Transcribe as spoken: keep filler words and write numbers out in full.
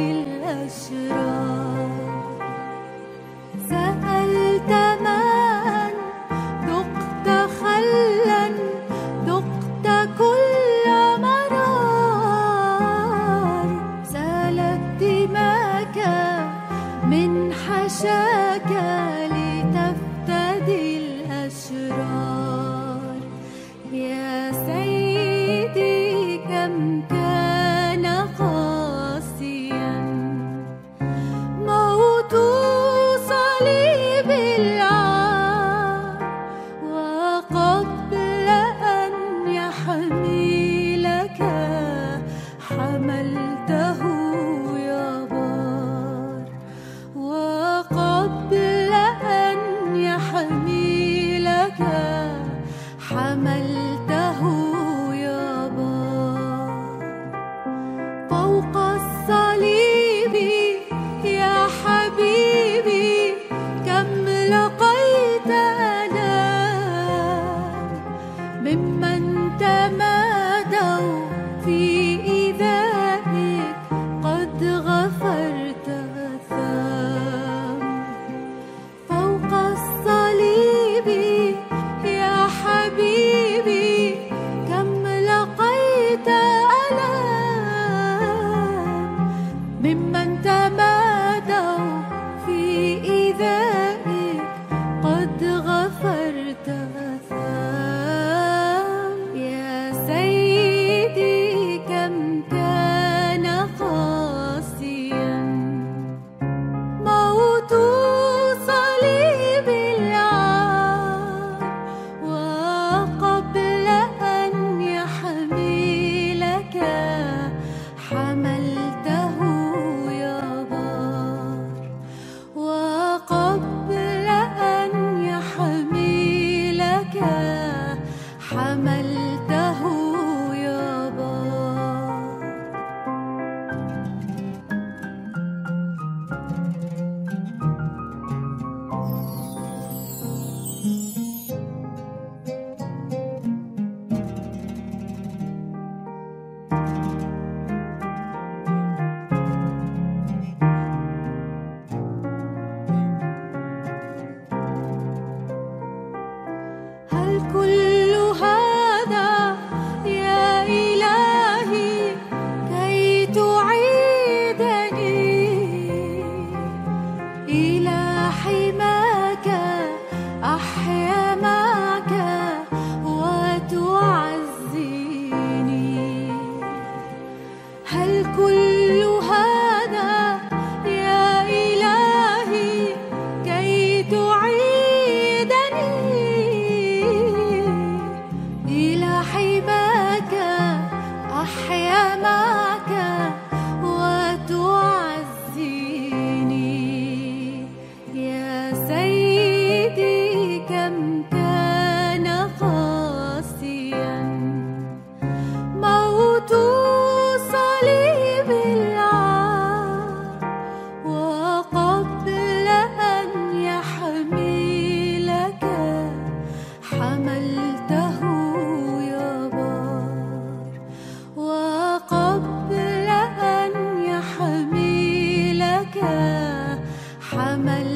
الأشرار. سألت من ذقت خلا ذقت كل مرار. سالت دماك من حشاك لتفتدي الأشرار. يا سيدي كم كان قاسيا موت صليب العار. وقبل أن يحملك حملته يا بار. وقبل أن يحملك حملته يا بار. فوق الصليب يا حبيبي كم لقيت آلام ممن تمادوا في إيذائك قد غفرت الثام. فوق الصليب يا حبيبي كم لقيت آلام ممن تمادوا في إيذائك قد غفرت الثام. يا سيدي كم كان قاسيا موت صليب العار. وقبل أن يحملك حملته يا بار. وقبل أن يحملك حملته يا بار. هل كل هذا يا إلهي كي تعيدني إلى حماك أحيا معك وتعزيني؟ هل كل هذا يا إلهي كي تعيدني إلى حماك أحيا معك وتعزيني؟ يا سيدي كم كان قاسيا موت صليب العار. وقبل أن يحملك حملته يا بار. وقبل أن يحملك حملته